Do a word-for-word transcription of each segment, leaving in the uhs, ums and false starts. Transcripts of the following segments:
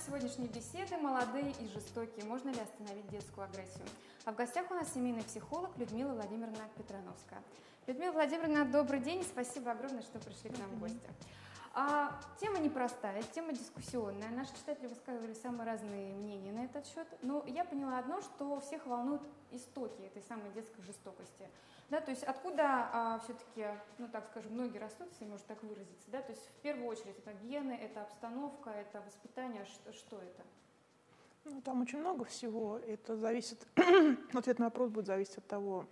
сегодняшней беседы «Молодые и жестокие. Можно ли остановить детскую агрессию?». А в гостях у нас семейный психолог Людмила Владимировна Петрановская. Людмила Владимировна, добрый день. Спасибо огромное, что пришли к нам в гости. А, тема непростая, тема дискуссионная. Наши читатели высказывали самые разные мнения на этот счет. Но я поняла одно, что всех волнуют истоки этой самой детской жестокости. Да, то есть откуда а, все-таки, ну так скажем, ноги растут, если можно так выразиться. Да? То есть в первую очередь это гены, это обстановка, это воспитание. Что, что это? Ну, там очень много всего. Это зависит, ответ на вопрос будет зависеть от того,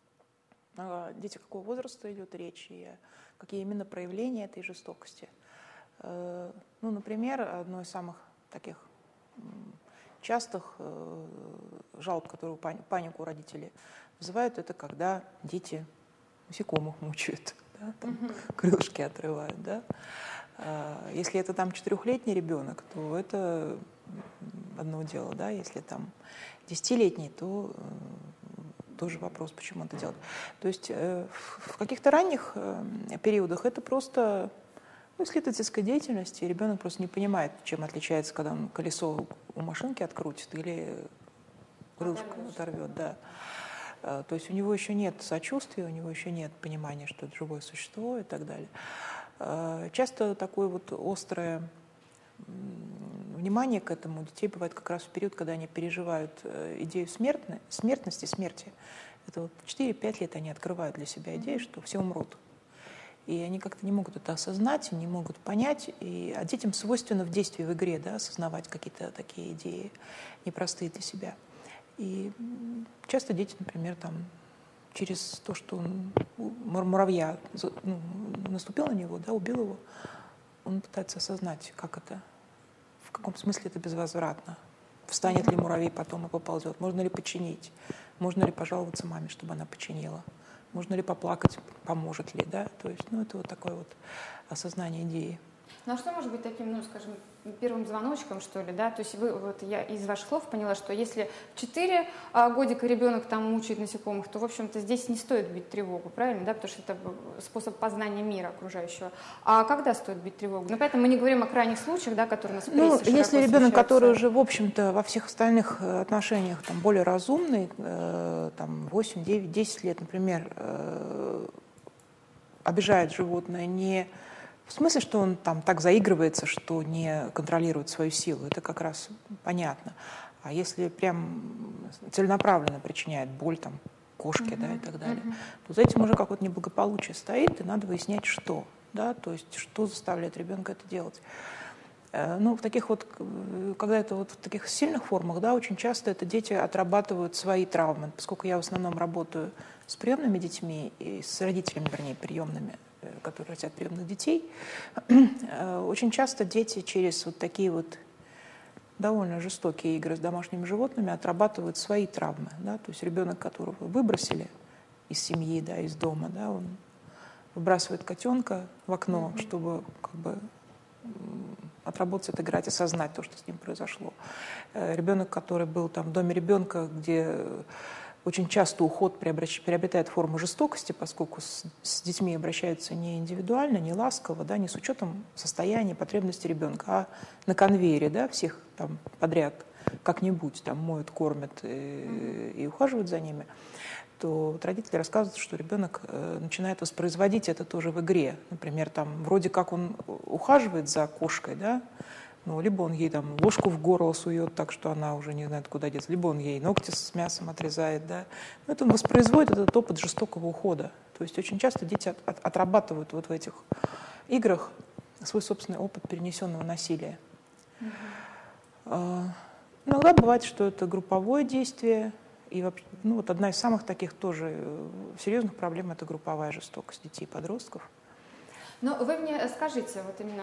дети какого возраста идет речь и какие именно проявления этой жестокости. Ну, например, одно из самых таких частых жалоб, которые панику родители вызывают, это когда дети насекомых мучают, да, там, mm-hmm. крылышки отрывают. Да. Если это там четырехлетний ребенок, то это одно дело, да. Если там десятилетний, то тоже вопрос, почему это делать. То есть э, в каких-то ранних э, периодах это просто ну, исследовательская деятельность, и ребенок просто не понимает, чем отличается, когда он колесо у машинки открутит или крылышко оторвет. Да. Э, то есть у него еще нет сочувствия, у него еще нет понимания, что это живое существо и так далее. Э, часто такое вот острое внимание к этому у детей бывает как раз в период, когда они переживают идею смертной, смертности, смерти. Это вот четыре-пять лет они открывают для себя идею, что все умрут. И они как-то не могут это осознать, не могут понять. И, а детям свойственно в действии, в игре, да, осознавать какие-то такие идеи непростые для себя. И часто дети, например, там, через то, что он, муравья ну, наступил на него, да, убил его, он пытается осознать, как это, в каком смысле это безвозвратно. Встанет ли муравей потом и поползет? Можно ли починить? Можно ли пожаловаться маме, чтобы она починила? Можно ли поплакать? Поможет ли? Да? То есть, ну, это вот такое вот осознание идеи. Ну а что может быть таким, ну, скажем, первым звоночком, что ли, да? То есть вы, вот я из ваших слов поняла, что если в четыре годика ребенок там мучает насекомых, то, в общем-то, здесь не стоит бить тревогу, правильно, да? Потому что это способ познания мира окружающего. А когда стоит бить тревогу? Ну, поэтому мы не говорим о крайних случаях, да, которые у нас в прессе Ну, если ребенок, который уже, в общем-то, во всех остальных отношениях там, более разумный, э, там, восемь, девять, десять лет, например, э, обижает животное не... В смысле, что он там так заигрывается, что не контролирует свою силу, это как раз понятно. А если прям целенаправленно причиняет боль там, кошке, uh-huh. да, и так далее, uh-huh. то за этим уже какое-то неблагополучие стоит, и надо выяснять, что. Да, то есть, что заставляет ребенка это делать. Ну, в таких вот, когда это вот в таких сильных формах, да, очень часто это дети отрабатывают свои травмы. Поскольку я в основном работаю с приемными детьми, и с родителями, вернее, приемными, которые растят приемных детей, очень часто дети через вот такие вот довольно жестокие игры с домашними животными отрабатывают свои травмы. Да? То есть ребенок, которого выбросили из семьи, да, из дома, да, он выбрасывает котенка в окно, mm-hmm. чтобы как бы отработать, отыграть, осознать то, что с ним произошло. Ребенок, который был там в доме ребенка, где очень часто уход приобретает форму жестокости, поскольку с, с детьми обращаются не индивидуально, не ласково, да, не с учетом состояния, потребностей ребенка, а на конвейере, да, всех там подряд как-нибудь там моют, кормят и, mm-hmm. и ухаживают за ними, то вот родители рассказывают, что ребенок э, начинает воспроизводить это тоже в игре. Например, там вроде как он ухаживает за кошкой, да, ну, либо он ей там ложку в горло сует так, что она уже не знает, куда деться, либо он ей ногти с мясом отрезает, да. Но это он воспроизводит этот опыт жестокого ухода. То есть очень часто дети от, от, отрабатывают вот в этих играх свой собственный опыт перенесенного насилия. Mm-hmm. А, иногда бывает, что это групповое действие, и ну, вот одна из самых таких тоже серьезных проблем – это групповая жестокость детей и подростков. Но вы мне скажите вот именно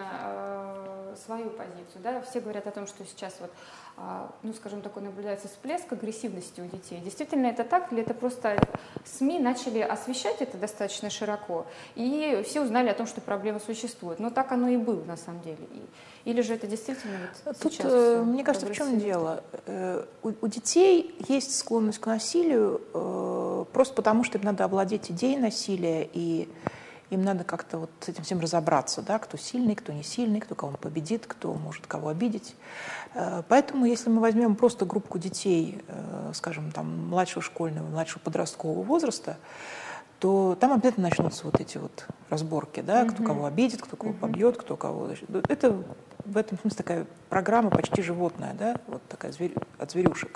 э, свою позицию, да, все говорят о том, что сейчас вот, э, ну, скажем, такой наблюдается всплеск агрессивности у детей. Действительно это так или это просто СМИ начали освещать это достаточно широко, и все узнали о том, что проблема существует. Но так оно и было на самом деле. И, или же это действительно вот Тут, сейчас э, мне кажется, в чем дело? Э, у, у детей есть склонность к насилию э, просто потому, что им надо овладеть идеей насилия и им надо как-то вот с этим всем разобраться, да, кто сильный, кто не сильный, кто кого победит, кто может кого обидеть. Поэтому, если мы возьмем просто группу детей, скажем, там, младшего школьного, младшего подросткового возраста, то там обязательно начнутся вот эти вот разборки, да, кто кого обидит, кто кого побьет, кто кого... Это в этом смысле такая программа почти животная, да, вот такая зверь, от зверюшек.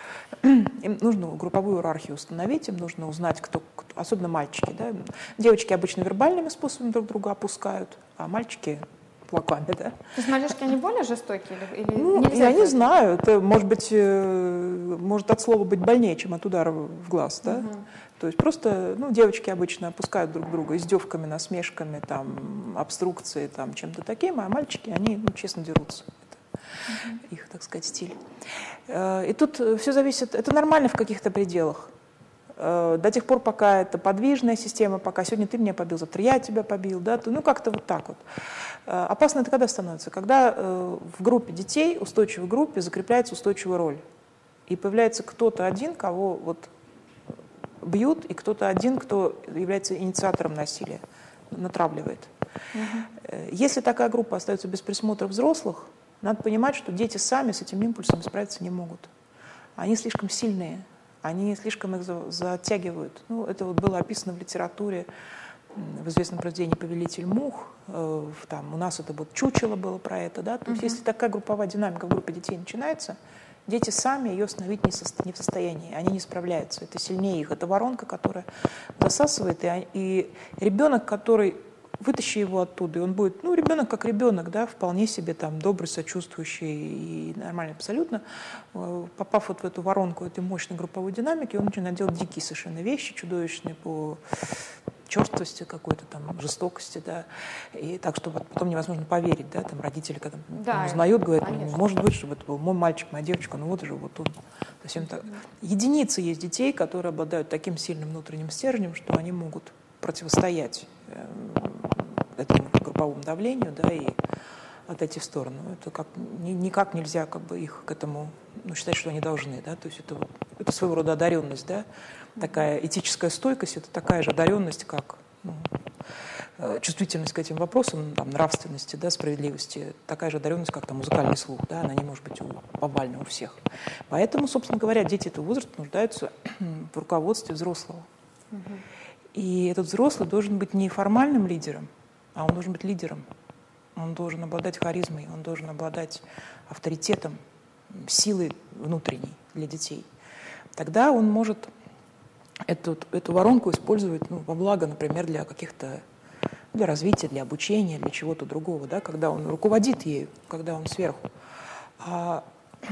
Им нужно групповую иерархию установить, им нужно узнать, кто, кто особенно мальчики, да. Девочки обычно вербальными способами друг друга опускают, а мальчики кулаками, да. То есть мальчишки, они более жестокие? Или, или ну, я не знаю, это может быть, может от слова быть больнее, чем от удара в глаз, да. Угу. То есть просто, ну, девочки обычно опускают друг друга издевками, насмешками, там, обструкцией, там, чем-то таким, а мальчики, они, ну, честно дерутся. Это uh-huh. их, так сказать, стиль. И тут все зависит, это нормально в каких-то пределах. До тех пор, пока это подвижная система, пока сегодня ты меня побил, завтра я тебя побил, да, то, ну, как-то вот так вот. Опасно это когда становится? Когда в группе детей, устойчивой группе, закрепляется устойчивая роль. И появляется кто-то один, кого вот бьют, и кто-то один, кто является инициатором насилия, натравливает. Угу. Если такая группа остается без присмотра взрослых, надо понимать, что дети сами с этим импульсом справиться не могут. Они слишком сильные, они слишком их затягивают. Ну, это вот было описано в литературе, в известном произведении «Повелитель мух». Там, у нас это вот чучело было про это. Да? То есть, угу. если такая групповая динамика в группе детей начинается, дети сами ее остановить не, со, не в состоянии, они не справляются, это сильнее их, это воронка, которая засасывает, и, и ребенок, который, вытащи его оттуда, и он будет, ну, ребенок как ребенок, да, вполне себе там добрый, сочувствующий и нормальный абсолютно, попав вот в эту воронку этой мощной групповой динамики, он начинает делать дикие совершенно вещи, чудовищные по черствости какой-то, там, жестокости, да, и так, что потом невозможно поверить, да, там, родители, когда да, узнают, говорят, ну, может быть, чтобы это был мой мальчик, моя девочка, ну, вот же, вот он. Совсем так. Единицы есть детей, которые обладают таким сильным внутренним стержнем, что они могут противостоять э, этому групповому давлению, да, и отойти в сторону. Это как, ни, никак нельзя, как бы, их к этому, ну, считать, что они должны, да, то есть это, вот, это своего рода одаренность, да, такая этическая стойкость, это такая же одаренность, как, ну, чувствительность к этим вопросам, там, нравственности, да, справедливости, такая же одаренность, как там, музыкальный слух, да, она не может быть у, повальна у всех. Поэтому, собственно говоря, дети этого возраста нуждаются в руководстве взрослого. Угу. И этот взрослый должен быть не формальным лидером, а он должен быть лидером. Он должен обладать харизмой, он должен обладать авторитетом, силой внутренней для детей. Тогда он может эту, эту воронку использовать, ну, во благо, например, для каких-то, для развития, для обучения, для чего-то другого, да, когда он руководит ею, когда он сверху. А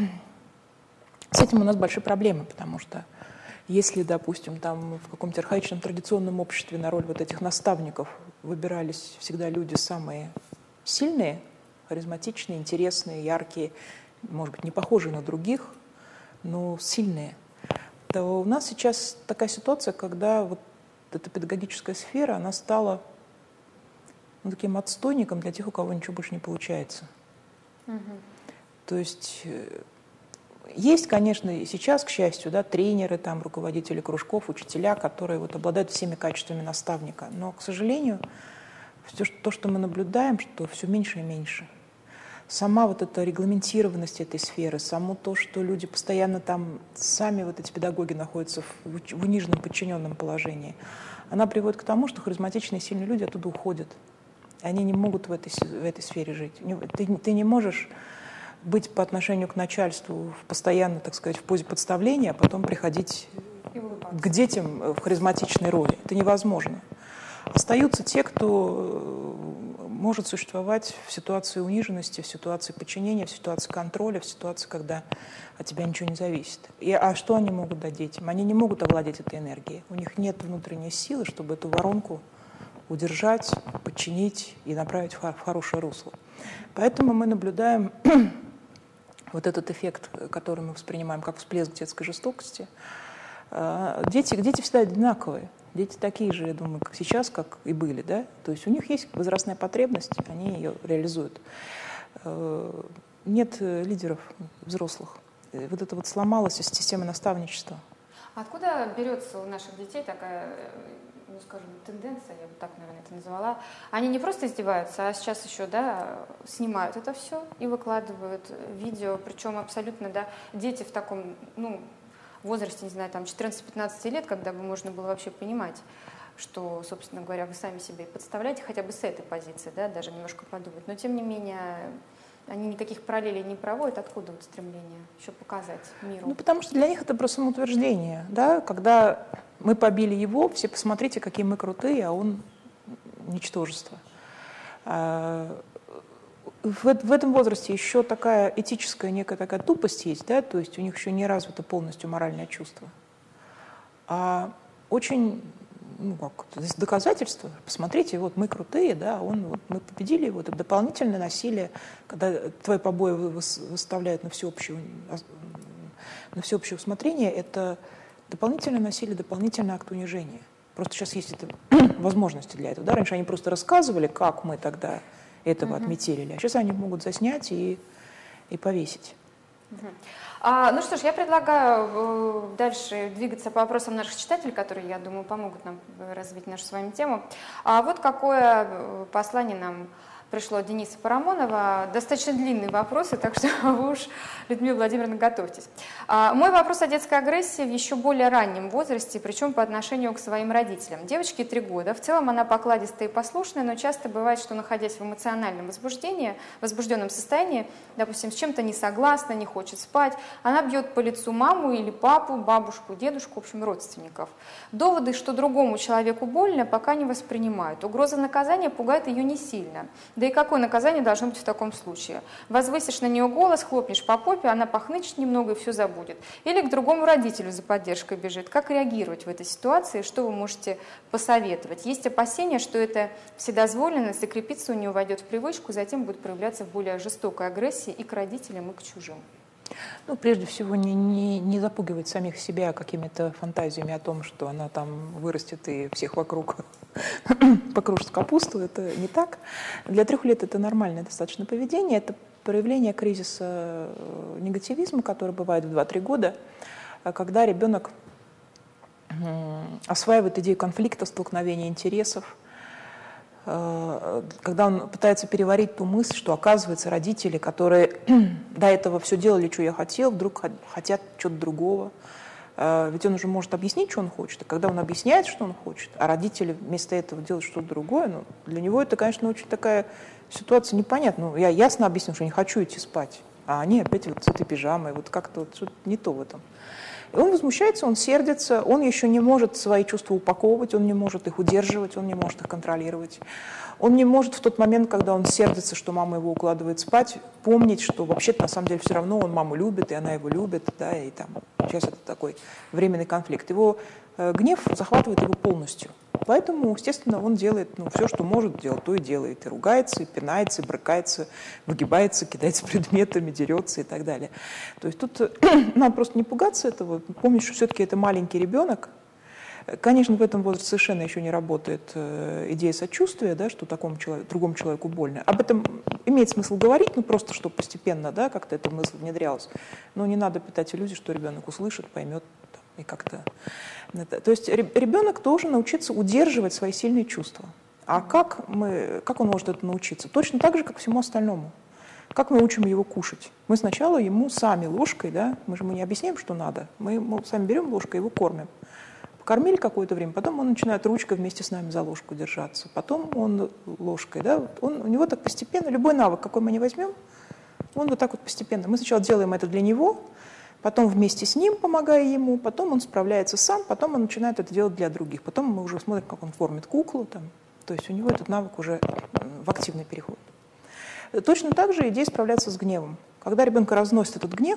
с этим у нас большие проблемы, потому что если, допустим, там в каком-то архаичном традиционном обществе на роль вот этих наставников выбирались всегда люди самые сильные, харизматичные, интересные, яркие, может быть, не похожие на других, но сильные, то у нас сейчас такая ситуация, когда вот эта педагогическая сфера, она стала, ну, таким отстойником для тех, у кого ничего больше не получается. Угу. То есть есть, конечно, и сейчас, к счастью, да, тренеры, там, руководители кружков, учителя, которые вот обладают всеми качествами наставника. Но, к сожалению, все, то, что мы наблюдаем, что все меньше и меньше. Сама вот эта регламентированность этой сферы, само то, что люди постоянно там, сами вот эти педагоги находятся в, в униженном, подчиненном положении, она приводит к тому, что харизматичные, сильные люди оттуда уходят. Они не могут в этой, в этой сфере жить. Ты, ты не можешь быть по отношению к начальству постоянно, так сказать, в позе подставления, а потом приходить к детям в харизматичной роли. Это невозможно. Остаются те, кто может существовать в ситуации униженности, в ситуации подчинения, в ситуации контроля, в ситуации, когда от тебя ничего не зависит. И, а что они могут дать детям? Они не могут овладеть этой энергией. У них нет внутренней силы, чтобы эту воронку удержать, подчинить и направить в хорошее русло. Поэтому мы наблюдаем вот этот эффект, который мы воспринимаем как всплеск детской жестокости. Дети, дети всегда одинаковые. Дети такие же, я думаю, как сейчас, как и были, да? То есть у них есть возрастная потребность, они ее реализуют. Нет лидеров взрослых. Вот это вот сломалась система наставничества. Откуда берется у наших детей такая ну, скажем, тенденция, я бы так, наверное, это назвала, они не просто издеваются, а сейчас еще, да, снимают это все и выкладывают видео, причем абсолютно, да, дети в таком, ну, возрасте, не знаю, там, четырнадцать-пятнадцать лет, когда бы можно было вообще понимать, что, собственно говоря, вы сами себе подставляете, хотя бы с этой позиции, да, даже немножко подумать, но, тем не менее, они никаких параллелей не проводят. Откуда вот стремление еще показать миру? Ну, потому что для них это просто самоутверждение, да, когда мы побили его, все посмотрите, какие мы крутые, а он ничтожество. В, в этом возрасте еще такая этическая некая такая тупость есть, да, то есть у них еще не развито полностью моральное чувство. А очень, ну как, здесь доказательства, посмотрите, вот мы крутые, да, он, вот, мы победили его, это дополнительное насилие, когда твои побои выставляют на всеобщее, на всеобщее усмотрение, это дополнительное насилие, дополнительный акт унижения. Просто сейчас есть это, возможности для этого. Да? Раньше они просто рассказывали, как мы тогда этого uh-huh. отметили, а сейчас они могут заснять и, и повесить. Uh-huh. А, ну что ж, я предлагаю э, дальше двигаться по вопросам наших читателей, которые, я думаю, помогут нам развить нашу с вами тему. А вот какое послание нам пришло от Дениса Парамонова. Достаточно длинные вопросы, так что вы уж, Людмила Владимировна, готовьтесь. А, мой вопрос о детской агрессии в еще более раннем возрасте, причем по отношению к своим родителям. Девочке три года. В целом она покладистая и послушная, но часто бывает, что, находясь в эмоциональном возбуждении, возбужденном состоянии, допустим, с чем-то не согласна, не хочет спать, она бьет по лицу маму или папу, бабушку, дедушку, в общем, родственников. Доводы, что другому человеку больно, пока не воспринимают. Угроза наказания пугает ее не сильно. Да и какое наказание должно быть в таком случае? Возвысишь на нее голос, хлопнешь по попе, она похнычет немного и все забудет. Или к другому родителю за поддержкой бежит. Как реагировать в этой ситуации? Что вы можете посоветовать? Есть опасения, что эта вседозволенность закрепится у нее, войдет в привычку, затем будет проявляться в более жестокой агрессии и к родителям, и к чужим. Ну, прежде всего, не, не, не запугивать самих себя какими-то фантазиями о том, что она там вырастет и всех вокруг покружит капусту. Это не так. Для трех лет это нормальное достаточно поведение. Это проявление кризиса негативизма, который бывает в два-три года, когда ребенок осваивает идею конфликта, столкновения интересов, когда он пытается переварить ту мысль, что, оказывается, родители, которые до этого все делали, что я хотел, вдруг хотят чего-то другого. Ведь он уже может объяснить, что он хочет. И когда он объясняет, что он хочет, а родители вместо этого делают что-то другое, ну, для него это, конечно, очень такая ситуация непонятная. Ну, я ясно объясню, что не хочу идти спать, а они опять вот с этой пижамой, вот как-то вот что-то не то в этом. И он возмущается, он сердится, он еще не может свои чувства упаковывать, он не может их удерживать, он не может их контролировать. Он не может в тот момент, когда он сердится, что мама его укладывает спать, помнить, что вообще-то на самом деле все равно он маму любит, и она его любит, да, и там сейчас это такой временный конфликт. Его э, гнев захватывает его полностью. Поэтому, естественно, он делает ну, все, что может делать, то и делает. И ругается, и пинается, и брыкается, выгибается, кидается предметами, дерется и так далее. То есть тут надо просто не пугаться этого, помнить, что все-таки это маленький ребенок. Конечно, в этом возрасте совершенно еще не работает э, идея сочувствия, да, что такому человеку, другому человеку больно. Об этом имеет смысл говорить, ну просто чтобы постепенно да, как-то эта мысль внедрялась. Но не надо питать иллюзии, что ребенок услышит, поймет там, и как-то... То есть ребенок должен научиться удерживать свои сильные чувства. А как, мы, как он может это научиться? Точно так же, как всему остальному. Как мы учим его кушать? Мы сначала ему сами ложкой, да, мы же ему не объясняем, что надо, мы, мы сами берем ложкой и его кормим. Покормили какое-то время, потом он начинает ручкой вместе с нами за ложку держаться, потом он ложкой, да, он, у него так постепенно, любой навык, какой мы не возьмем, он вот так вот постепенно. Мы сначала делаем это для него, потом вместе с ним, помогая ему, потом он справляется сам, потом он начинает это делать для других, потом мы уже смотрим, как он формит куклу, там, то есть у него этот навык уже в активный переход. Точно так же идея справляться с гневом. Когда ребенка разносит этот гнев,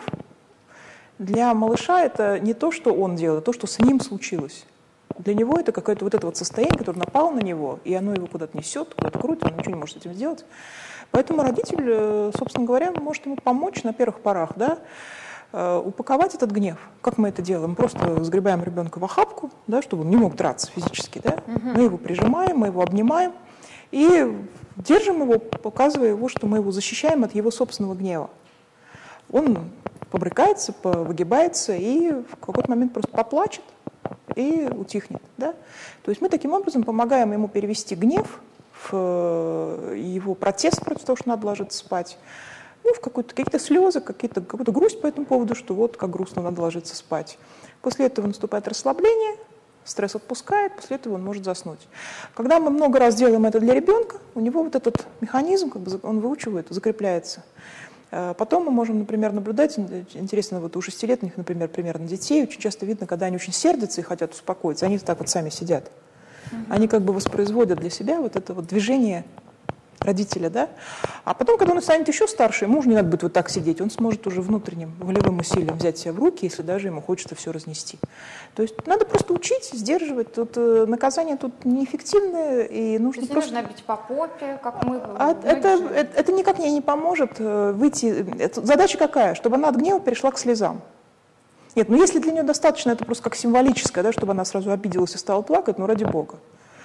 для малыша это не то, что он делает, а то, что с ним случилось. Для него это какое-то вот это вот состояние, которое напало на него, и оно его куда-то несет, куда-то крутит, он ничего не может с этим сделать. Поэтому родитель, собственно говоря, может ему помочь на первых порах, да, упаковать этот гнев. Как мы это делаем? Мы просто сгребаем ребенка в охапку, да, чтобы он не мог драться физически. Да? Uh-huh. Мы его прижимаем, мы его обнимаем и держим его, показывая его, что мы его защищаем от его собственного гнева. Он побрыкается, выгибается и в какой-то момент просто поплачет, и утихнет. Да? То есть мы таким образом помогаем ему перевести гнев в его протест против того, что надо ложиться спать, ну, в какие-то слезы, какие-то, какую-то грусть по этому поводу, что вот как грустно, надо ложиться спать. После этого наступает расслабление, стресс отпускает, после этого он может заснуть. Когда мы много раз делаем это для ребенка, у него вот этот механизм, как бы, он выучивает, закрепляется. Потом мы можем, например, наблюдать, интересно, вот у шестилетних, например, примерно детей, очень часто видно, когда они очень сердятся и хотят успокоиться, они так вот сами сидят. Они как бы воспроизводят для себя вот это вот движение родителя, да? А потом, когда он станет еще старше, ему уже не надо будет вот так сидеть, он сможет уже внутренним волевым усилием взять себя в руки, если даже ему хочется все разнести. То есть надо просто учить, сдерживать. Тут э, наказание тут неэффективное, и нужно То есть просто... не нужно бить по попе, как мы... А это, это, это никак ей не поможет выйти... Это, задача какая? Чтобы она от гнева перешла к слезам. Нет, ну если для нее достаточно, это просто как символическое, да, чтобы она сразу обиделась и стала плакать, ну ради бога.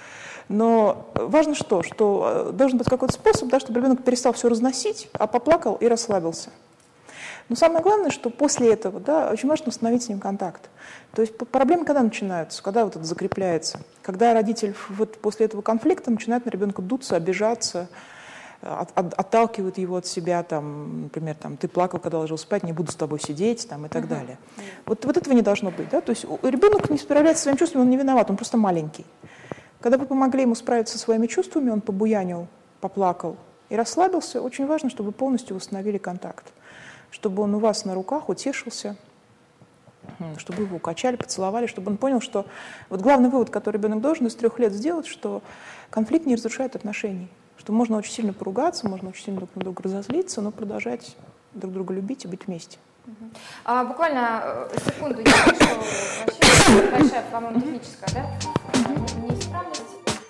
Но важно что? Что должен быть какой-то способ, да, чтобы ребенок перестал все разносить, а поплакал и расслабился. Но самое главное, что после этого, да, очень важно установить с ним контакт. То есть проблемы когда начинаются, когда вот это закрепляется? Когда родитель вот после этого конфликта начинает на ребенка дуться, обижаться, от, от, отталкивает его от себя, там, например, там, ты плакал, когда ложился спать, не буду с тобой сидеть, там, и так uh-huh. далее. Вот, вот этого не должно быть. Да? То есть ребенок не справляется со своими чувствами, он не виноват, он просто маленький. Когда вы помогли ему справиться со своими чувствами, он побуянил, поплакал и расслабился, очень важно, чтобы вы полностью восстановили контакт, чтобы он у вас на руках утешился, чтобы его укачали, поцеловали, чтобы он понял, что вот главный вывод, который ребенок должен из трех лет сделать, что конфликт не разрушает отношений, что можно очень сильно поругаться, можно очень сильно друг на друга разозлиться, но продолжать друг друга любить и быть вместе. А, буквально секунду, я слышу, вообще большая, по-моему, техническая, да? Неисправность.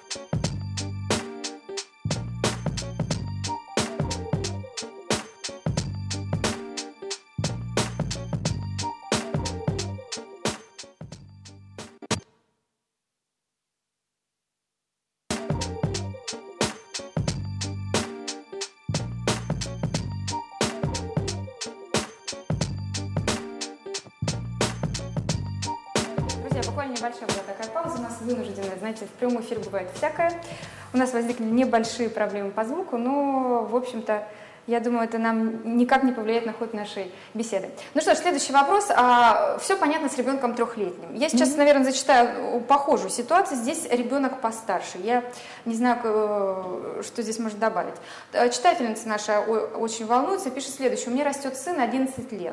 Буквально небольшая была такая пауза, у нас вынужденная, знаете, в прямом эфире бывает всякое. У нас возникли небольшие проблемы по звуку, но, в общем-то, я думаю, это нам никак не повлияет на ход нашей беседы. Ну что ж, следующий вопрос. А, все понятно с ребенком трехлетним. Я сейчас, mm-hmm. наверное, зачитаю похожую ситуацию. Здесь ребенок постарше. Я не знаю, что здесь можно добавить. Читательница наша очень волнуется, пишет следующее. У меня растет сын одиннадцать лет.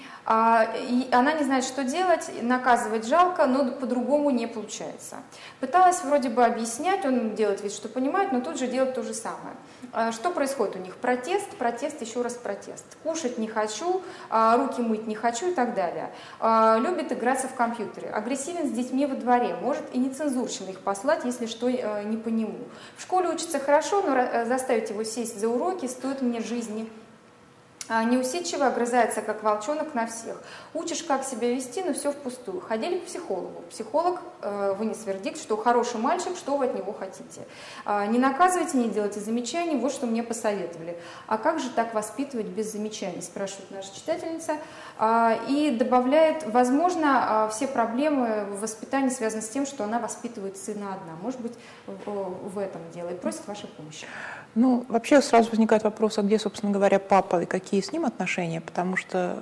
И она не знает, что делать, наказывать жалко, но по-другому не получается. Пыталась вроде бы объяснять, он делает вид, что понимает, но тут же делает то же самое. Что происходит у них? Протест, протест, еще раз протест. Кушать не хочу, руки мыть не хочу и так далее. Любит играться в компьютере. Агрессивен с детьми во дворе, может и нецензурщина их послать, если что не по нему. В школе учится хорошо, но заставить его сесть за уроки стоит мне жизни. Неусидчиво огрызается, как волчонок, на всех. Учишь, как себя вести, но все впустую. Ходили к психологу. Психолог э, вынес вердикт, что хороший мальчик, что вы от него хотите. Э, не наказывайте, не делайте замечаний, вот что мне посоветовали. А как же так воспитывать без замечаний, спрашивает наша читательница. Э, и добавляет, возможно, э, все проблемы в воспитании связаны с тем, что она воспитывает сына одна. Может быть, в, в этом дело. И просит вашей помощи. Ну, вообще сразу возникает вопрос, а где, собственно говоря, папа и какие с ним отношения, потому что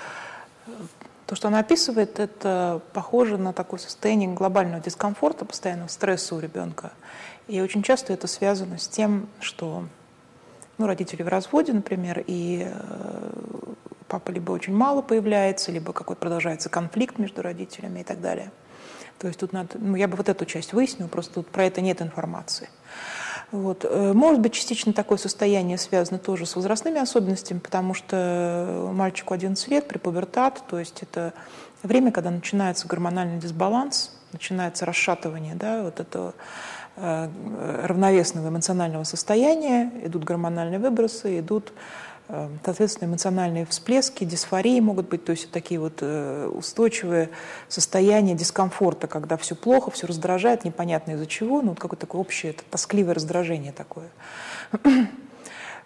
то, что она описывает, это похоже на такое состояние глобального дискомфорта, постоянного стресса у ребенка. И очень часто это связано с тем, что ну, родители в разводе, например, и папа либо очень мало появляется, либо какой-то продолжается конфликт между родителями и так далее. То есть тут надо, ну, я бы вот эту часть выяснила, просто тут про это нет информации. Вот. Может быть, частично такое состояние связано тоже с возрастными особенностями, потому что мальчику одиннадцать лет, препубертат, то есть это время, когда начинается гормональный дисбаланс, начинается расшатывание, да, вот этого э, равновесного эмоционального состояния, идут гормональные выбросы, идут, э, соответственно, эмоциональные всплески, дисфории могут быть, то есть такие вот э, устойчивые состояния дискомфорта, когда все плохо, все раздражает, непонятно из-за чего, ну вот какое-то такое общее тоскливое раздражение такое.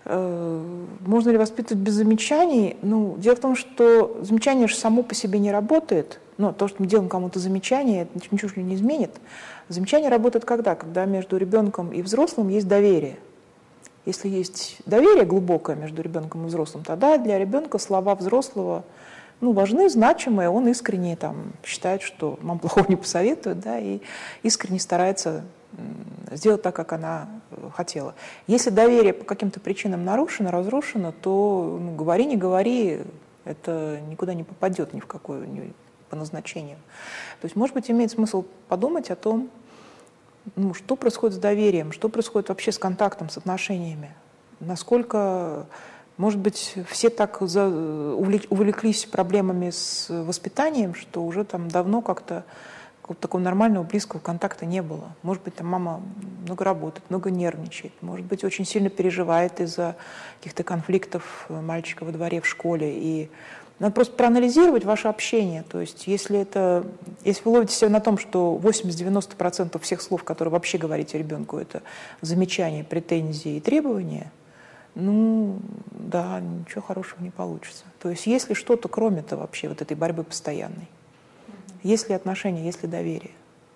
Можно ли воспитывать без замечаний? Ну, дело в том, что замечание же само по себе не работает. Но то, что мы делаем кому-то замечание, это ничего не изменит. Замечание работает когда? Когда между ребенком и взрослым есть доверие. Если есть доверие глубокое между ребенком и взрослым, тогда для ребенка слова взрослого ну, важны, значимые, он искренне там, считает, что мама плохого не посоветует, да, и искренне старается сделать так, как она хотела. Если доверие по каким-то причинам нарушено, разрушено, то ну, говори, не говори, это никуда не попадет ни в какое ни по назначению. То есть, может быть, имеет смысл подумать о том, ну, что происходит с доверием, что происходит вообще с контактом, с отношениями, насколько, может быть, все так увлеклись проблемами с воспитанием, что уже там давно как-то такого нормального, близкого контакта не было. Может быть, там мама много работает, много нервничает, может быть, очень сильно переживает из-за каких-то конфликтов мальчика во дворе, в школе. И надо просто проанализировать ваше общение. То есть, если, это, если вы ловите себя на том, что восемьдесят-девяносто процентов всех слов, которые вообще говорите ребенку, это замечания, претензии и требования, ну, да, ничего хорошего не получится. То есть, есть ли что-то, кроме-то вообще вот этой борьбы постоянной? Есть ли отношения, есть ли доверие?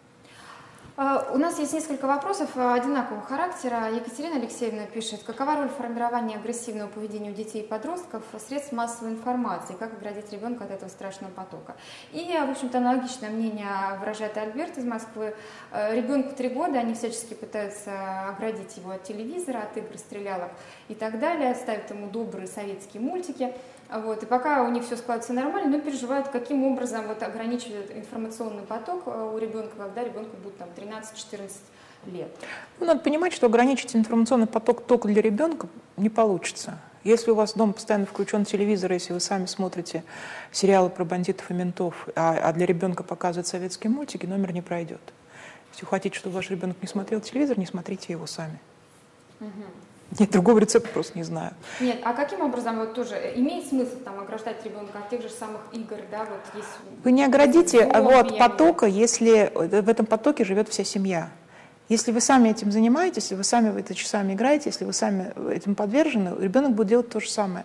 У нас есть несколько вопросов одинакового характера. Екатерина Алексеевна пишет, какова роль формирования агрессивного поведения у детей и подростков средств массовой информации, как оградить ребенка от этого страшного потока. И, в общем-то, аналогичное мнение выражает Альберт из Москвы. Ребенку три года, они всячески пытаются оградить его от телевизора, от игр, стрелялок и так далее, ставят ему добрые советские мультики. Вот, и пока у них все складывается нормально, но переживают, каким образом вот, ограничивают информационный поток у ребенка, когда ребенку будет там тринадцать-четырнадцать лет. Ну, надо понимать, что ограничить информационный поток только для ребенка не получится. Если у вас дома постоянно включен телевизор, если вы сами смотрите сериалы про бандитов и ментов, а, а для ребенка показывают советские мультики, номер не пройдет. Если вы хотите, чтобы ваш ребенок не смотрел телевизор, не смотрите его сами. Угу. Нет, другого рецепта просто не знаю. Нет, а каким образом вот тоже имеет смысл там ограждать ребенка от тех же самых игр, да, вот есть... Вы не оградите его от потока, если в этом потоке живет вся семья. Если вы сами этим занимаетесь, если вы сами в это часами играете, если вы сами этим подвержены, ребенок будет делать то же самое.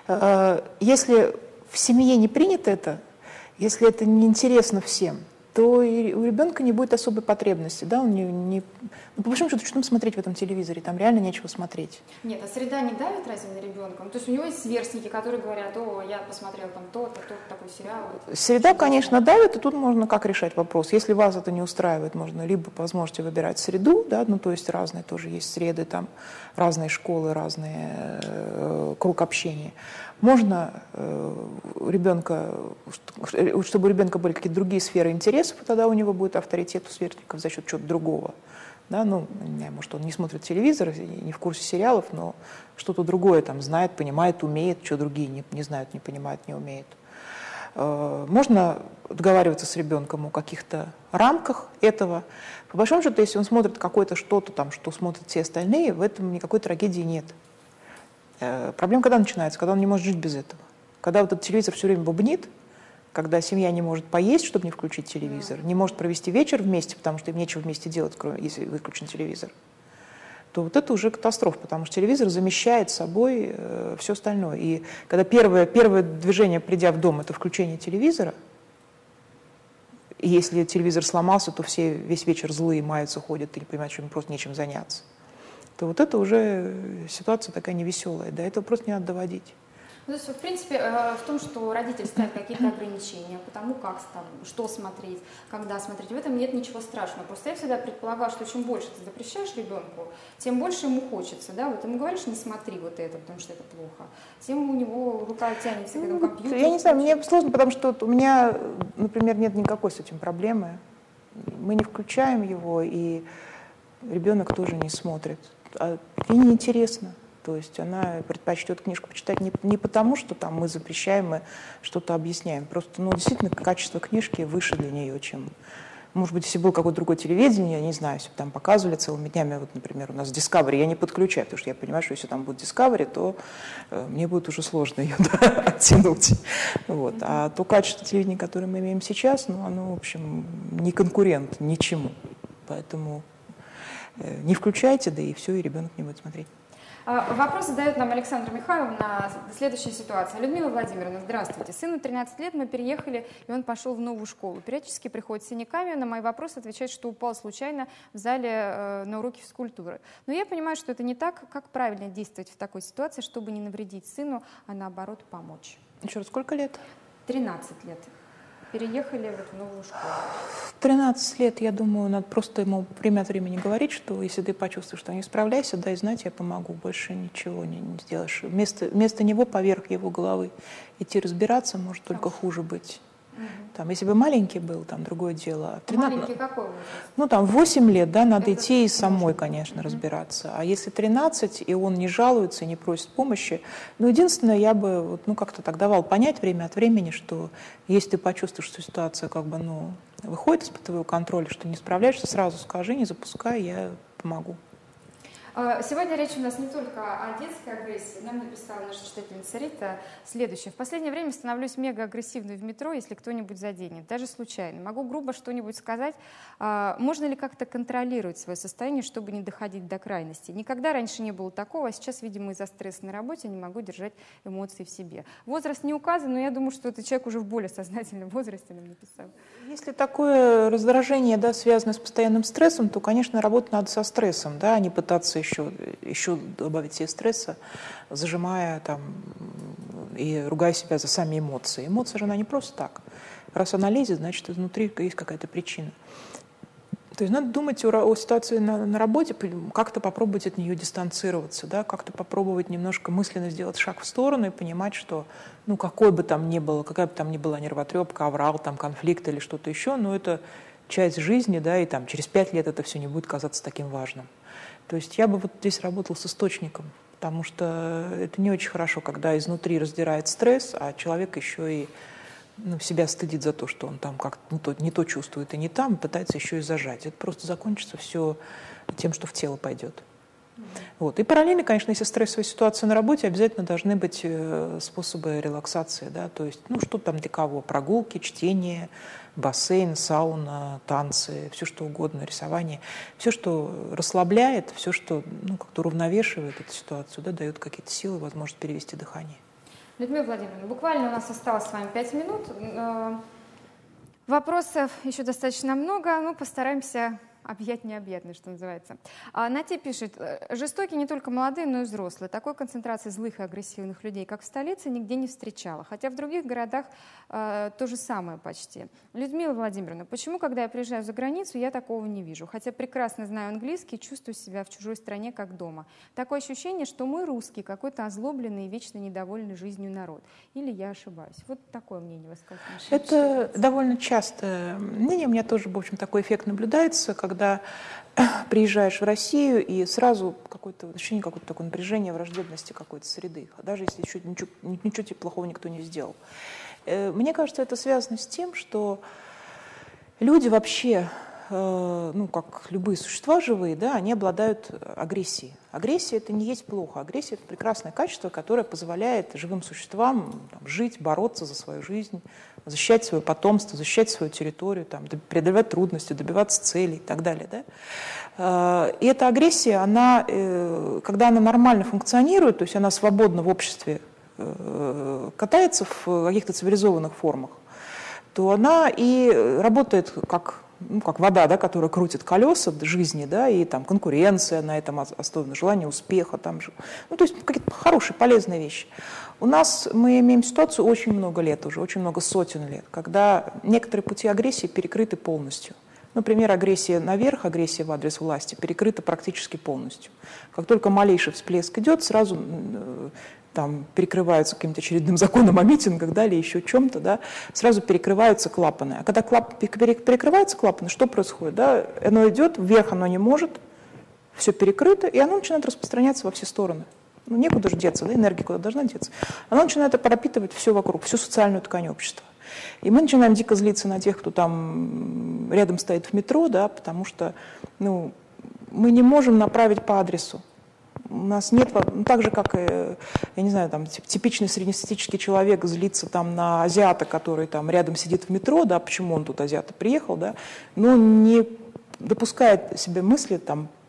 Если в семье не принято это, если это неинтересно всем, то и у ребенка не будет особой потребности, да, он не, не... Ну, по большому счету, что там смотреть в этом телевизоре, там реально нечего смотреть. Нет, а среда не давит разве на ребенка? Ну, то есть у него есть сверстники, которые говорят, о, я посмотрел там то-то, то-то, такой сериал. Среда, конечно, давит, и тут можно как решать вопрос. Если вас это не устраивает, можно либо по возможности выбирать среду, да, ну, то есть разные тоже есть среды, там разные школы, разные э, круг общения. Можно э, ребенка, чтобы у ребенка были какие-то другие сферы интересов, и тогда у него будет авторитет у сверстников за счет чего-то другого. Да, ну, не знаю, может, он не смотрит телевизор, не в курсе сериалов, но что-то другое там знает, понимает, умеет, что другие не, не знают, не понимают, не умеют. Э, можно договариваться с ребенком о каких-то рамках этого. По большому счету, если он смотрит какое-то что-то там, что смотрят все остальные, в этом никакой трагедии нет. Проблема когда начинается? Когда он не может жить без этого. Когда вот этот телевизор все время бубнит, когда семья не может поесть, чтобы не включить телевизор, не может провести вечер вместе, потому что им нечего вместе делать, если выключен телевизор, то вот это уже катастрофа, потому что телевизор замещает собой э, все остальное. И когда первое, первое движение, придя в дом, это включение телевизора, и если телевизор сломался, то все весь вечер злые маются, ходят и не понимают, что им просто нечем заняться, то вот это уже ситуация такая невеселая. До этого просто не надо доводить. Ну, то есть, в принципе, в том, что родитель ставит какие-то ограничения по тому, как, там, что смотреть, когда смотреть, в этом нет ничего страшного. Просто я всегда предполагала, что чем больше ты запрещаешь ребенку, тем больше ему хочется. Да? Вот ему говоришь, не смотри вот это, потому что это плохо, тем у него рука тянется к этому компьютеру. Я не знаю, мне сложно, потому что у меня, например, нет никакой с этим проблемы. Мы не включаем его, и ребенок тоже не смотрит. А ей неинтересно. То есть она предпочтет книжку почитать не, не потому, что там мы запрещаем и что-то объясняем. Просто, ну, действительно, качество книжки выше для нее, чем... Может быть, если было какое-то другое телевидение, я не знаю, если бы там показывали целыми днями, вот, например, у нас Discovery, я не подключаю, потому что я понимаю, что если там будет Discovery, то э, мне будет уже сложно ее да, оттянуть. Вот. А то качество телевидения, которое мы имеем сейчас, ну, оно, в общем, не конкурент ничему. Поэтому... Не включайте, да и все, и ребенок не будет смотреть. Вопрос задает нам Александра Михайловна. Следующая ситуация. Людмила Владимировна, здравствуйте. Сыну тринадцать лет, мы переехали, и он пошел в новую школу. Периодически приходит с синяками, на мои вопросы отвечает, что упал случайно в зале э, на уроке физкультуры. Но я понимаю, что это не так. Как правильно действовать в такой ситуации, чтобы не навредить сыну, а наоборот помочь? Еще раз, сколько лет? тринадцать лет. Переехали вот в новую школу. В тринадцать лет, я думаю, надо просто ему время от времени говорить, что если ты почувствуешь, что не справляйся, дай знать, я помогу. Больше ничего не, не сделаешь. Вместо, вместо него, поверх его головы, идти разбираться может только хуже быть. Угу. Там, если бы маленький был, там другое дело. тринадцать, маленький какой возраст? Ну, там, в восемь лет, да, надо Это идти и самой, можно. конечно, угу. разбираться. А если тринадцать, и он не жалуется, не просит помощи, ну, единственное, я бы, вот, ну, как-то так давал понять время от времени, что если ты почувствуешь, что ситуация, как бы, ну, выходит из-под твоего контроля, что не справляешься, сразу скажи, не запускай, я помогу. Сегодня речь у нас не только о детской агрессии. Нам написала наша читательница Рита следующее. В последнее время становлюсь мега агрессивной в метро, если кто-нибудь заденет, даже случайно. Могу грубо что-нибудь сказать. Можно ли как-то контролировать свое состояние, чтобы не доходить до крайности? Никогда раньше не было такого, а сейчас, видимо, из-за стресса на работе не могу держать эмоции в себе. Возраст не указан, но я думаю, что этот человек уже в более сознательном возрасте нам написал. Если такое раздражение, да, связано с постоянным стрессом, то, конечно, работать надо со стрессом, да, а не пытаться еще, еще добавить себе стресса, зажимая там и ругая себя за сами эмоции. Эмоция же она не просто так. Раз она лезет, значит, изнутри есть какая-то причина. То есть надо думать о, о ситуации на, на работе, как-то попробовать от нее дистанцироваться, да, как-то попробовать немножко мысленно сделать шаг в сторону и понимать, что, ну, какой бы там ни было, какая бы там ни была нервотрепка, аврал, там, конфликт или что-то еще, но это часть жизни, да, и там через пять лет это все не будет казаться таким важным. То есть я бы вот здесь работала с источником, потому что это не очень хорошо, когда изнутри раздирает стресс, а человек еще и ну, себя стыдит за то, что он там как-то не то, не то чувствует и не там, и пытается еще и зажать. Это просто закончится все тем, что в тело пойдет. Mm-hmm. Вот. И параллельно, конечно, если стрессовая ситуация на работе, обязательно должны быть способы релаксации. Да? То есть, ну, что там для кого? Прогулки, чтение, бассейн, сауна, танцы, все что угодно, рисование. Все, что расслабляет, все, что ну, как-то уравновешивает эту ситуацию, да, дает какие-то силы, возможность перевести дыхание. Людмила Владимировна, буквально у нас осталось с вами пять минут. Вопросов еще достаточно много, но постараемся объять необъятное, что называется. А Нати пишет, жестокие не только молодые, но и взрослые. Такой концентрации злых и агрессивных людей, как в столице, нигде не встречала. Хотя в других городах э, то же самое почти. Людмила Владимировна, почему, когда я приезжаю за границу, я такого не вижу? Хотя прекрасно знаю английский и чувствую себя в чужой стране как дома. Такое ощущение, что мы русский, какой-то озлобленный и вечно недовольный жизнью народ. Или я ошибаюсь? Вот такое мнение высказано. Это довольно частое мнение. У меня тоже, в общем, такой эффект наблюдается, когда когда приезжаешь в Россию и сразу какое-то ощущение, какое-то такое напряжение, враждебности какой-то среды, даже если еще ничего, ничего тебе плохого никто не сделал. Мне кажется, это связано с тем, что люди вообще, ну, как любые существа живые, да, они обладают агрессией. Агрессия – это не есть плохо. Агрессия – это прекрасное качество, которое позволяет живым существам там, жить, бороться за свою жизнь, защищать свое потомство, защищать свою территорию, там, преодолевать трудности, добиваться целей и так далее. Да? И эта агрессия, она, когда она нормально функционирует, то есть она свободно в обществе катается в каких-то цивилизованных формах, то она и работает как... ну, как вода, да, которая крутит колеса жизни, да, и там конкуренция на этом основана, желание успеха, там же, ну, то есть какие-то хорошие, полезные вещи. У нас мы имеем ситуацию очень много лет уже, очень много сотен лет, когда некоторые пути агрессии перекрыты полностью. Например, агрессия наверх, агрессия в адрес власти перекрыта практически полностью. Как только малейший всплеск идет, сразу там перекрываются каким-то очередным законом о митингах, да, или еще чем-то, да, сразу перекрываются клапаны. А когда клап, перекрываются клапаны, что происходит? Да? Оно идет, вверх оно не может, все перекрыто, и оно начинает распространяться во все стороны. Ну, некуда же деться, да, энергия куда должна деться. Оно начинает пропитывать все вокруг, всю социальную ткань общества. И мы начинаем дико злиться на тех, кто там рядом стоит в метро, да, потому что ну, мы не можем направить по адресу. У нас нет, ну, так же, как, я не знаю, там, типичный среднестатистический человек злится там, на азиата, который там рядом сидит в метро, да, почему он тут, азиат, приехал, да, но не допускает себе мысли там,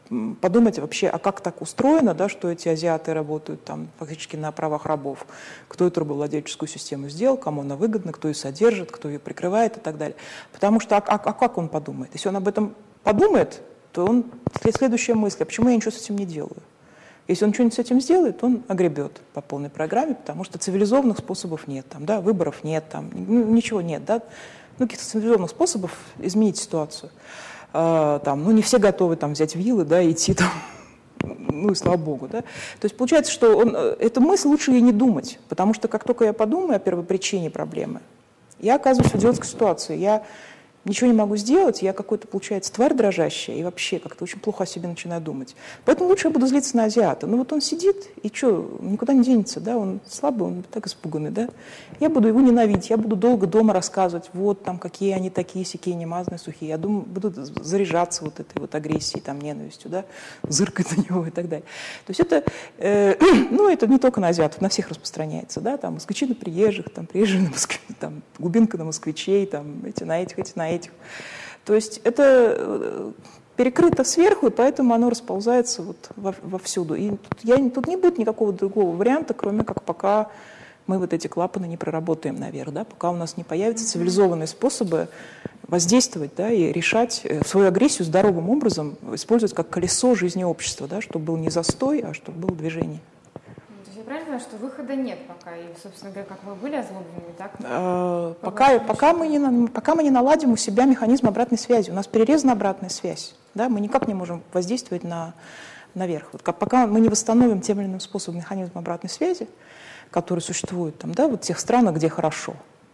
подумать вообще, а как так устроено, да, что эти азиаты работают там фактически на правах рабов, кто эту рабовладельческую систему сделал, кому она выгодна, кто ее содержит, кто ее прикрывает и так далее. Потому что, а, а, а как он подумает? Если он об этом подумает, то он, следующая мысль, а почему я ничего с этим не делаю? Если он что-нибудь с этим сделает, он огребет по полной программе, потому что цивилизованных способов нет, там, да, выборов нет, там, ну, ничего нет, да, ну, каких-то цивилизованных способов изменить ситуацию. А, там, ну, не все готовы там, взять вилы, да, и идти там, ну и слава богу, да. То есть получается, что он, эту мысль лучше ей не думать, потому что как только я подумаю о первопричине проблемы, я оказываюсь в идиотской ситуации, я ничего не могу сделать, я какой-то, получается, тварь дрожащая, и вообще как-то очень плохо о себе начинаю думать. Поэтому лучше я буду злиться на азиата. Ну вот он сидит, и что, никуда не денется, да, он слабый, он так испуганный, да. Я буду его ненавидеть, я буду долго дома рассказывать, вот там какие они такие, сякие, немазные, сухие. Я думаю, буду заряжаться вот этой вот агрессией, там, ненавистью, да, зыркать на него и так далее. То есть это, э, ну это не только на азиатов, на всех распространяется, да, там, москвичи на приезжих, там, приезжие на москвичей, там, глубинка на москвичей, там, эти на этих, эти на этих. То есть это перекрыто сверху, и поэтому оно расползается вот во, вовсюду. И тут, я, тут не будет никакого другого варианта, кроме как пока мы вот эти клапаны не проработаем наверх, да, пока у нас не появятся цивилизованные способы воздействовать, да, и решать свою агрессию здоровым образом, использовать как колесо жизни общества, да, чтобы был не застой, а чтобы было движение. Я правильно понимаю, что выхода нет пока, и, собственно говоря, как вы были озлоблены, так? А, пока, пока, мы не, пока мы не наладим у себя механизм обратной связи, у нас перерезана обратная связь, да, мы никак не можем воздействовать на, наверх. Вот как, пока мы не восстановим тем или иным способом механизм обратной связи, который существует там, да, вот в тех странах, где хорошо,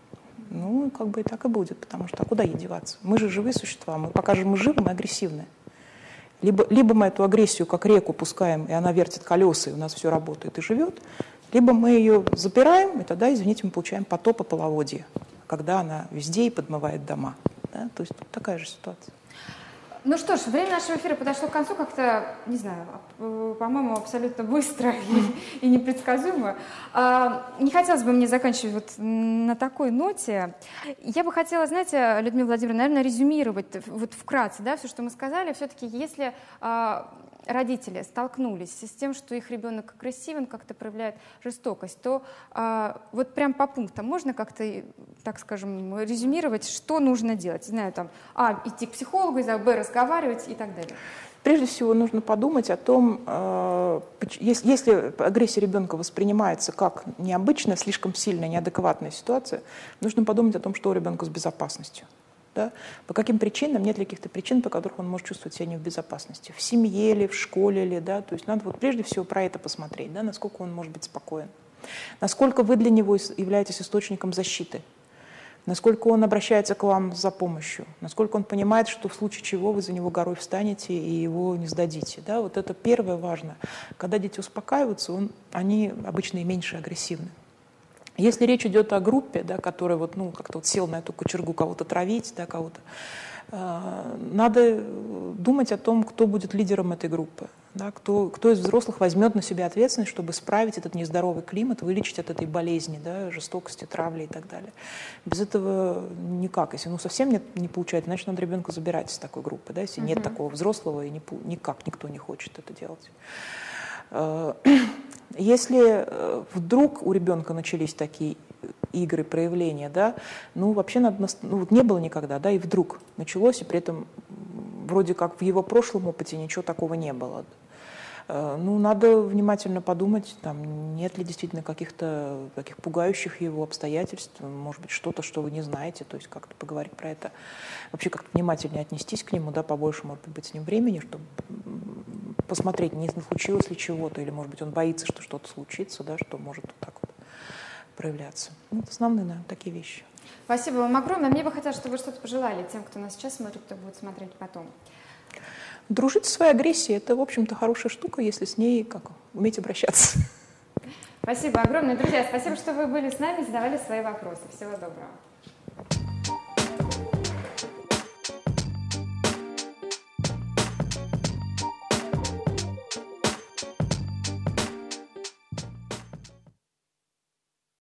ну, как бы и так и будет, потому что а куда ей деваться? Мы же живые существа, мы, пока же мы живы, мы агрессивны. Либо, либо мы эту агрессию как реку пускаем, и она вертит колеса, и у нас все работает и живет, либо мы ее запираем, и тогда, извините, мы получаем потоп и половодье, когда она везде и подмывает дома. Да? То есть тут такая же ситуация. Ну что ж, время нашего эфира подошло к концу как-то, не знаю, по-моему, абсолютно быстро и, и непредсказуемо. А, не хотелось бы мне заканчивать вот на такой ноте. Я бы хотела, знаете, Людмила Владимировна, наверное, резюмировать вот вкратце, да, все, что мы сказали. Все-таки если а, родители столкнулись с тем, что их ребенок агрессивен, как-то проявляет жестокость, то а, вот прям по пунктам можно как-то, так скажем, резюмировать, что нужно делать? Не знаю, там, а, идти к психологу, б, разговаривать и так далее. Прежде всего нужно подумать о том, если, если агрессия ребенка воспринимается как необычная, слишком сильная, неадекватная ситуация, нужно подумать о том, что у ребенка с безопасностью. Да? По каким причинам, нет ли каких-то причин, по которым он может чувствовать себя не в безопасности. В семье ли, в школе ли. Да? То есть надо вот прежде всего про это посмотреть, да? Насколько он может быть спокоен. Насколько вы для него являетесь источником защиты. Насколько он обращается к вам за помощью, насколько он понимает, что в случае чего вы за него горой встанете и его не сдадите. Да? Вот это первое важно. Когда дети успокаиваются, он, они обычно и меньше агрессивны. Если речь идет о группе, да, которая вот, ну, как-то вот сел на эту кочергу кого-то травить, да, кого-то, э, надо думать о том, кто будет лидером этой группы. Да, кто, кто из взрослых возьмет на себя ответственность, чтобы исправить этот нездоровый климат, вылечить от этой болезни, да, жестокости, травли и так далее. Без этого никак. Если ну, совсем нет, не получается, значит, надо ребенка забирать из такой группы. Да, если uh-huh. нет такого взрослого, и не, никак никто не хочет это делать. Если вдруг у ребенка начались такие игры, проявления, да, ну, вообще надо, ну, вот не было никогда, да, и вдруг началось, и при этом вроде как в его прошлом опыте ничего такого не было. Ну, надо внимательно подумать, там, нет ли действительно каких-то таких пугающих его обстоятельств, может быть, что-то, что вы не знаете, то есть как-то поговорить про это, вообще как-то внимательнее отнестись к нему, да, побольше, может быть, с ним времени, чтобы посмотреть, не случилось ли чего-то, или, может быть, он боится, что что-то случится, да, что может вот так вот проявляться. Ну, это основные, наверное, такие вещи. Спасибо вам огромное. Мне бы хотелось, чтобы вы что-то пожелали тем, кто нас сейчас смотрит, кто будет смотреть потом. Дружить со своей агрессией – это, в общем-то, хорошая штука, если с ней как, уметь обращаться. Спасибо огромное. Друзья, спасибо, что вы были с нами, задавали свои вопросы. Всего доброго.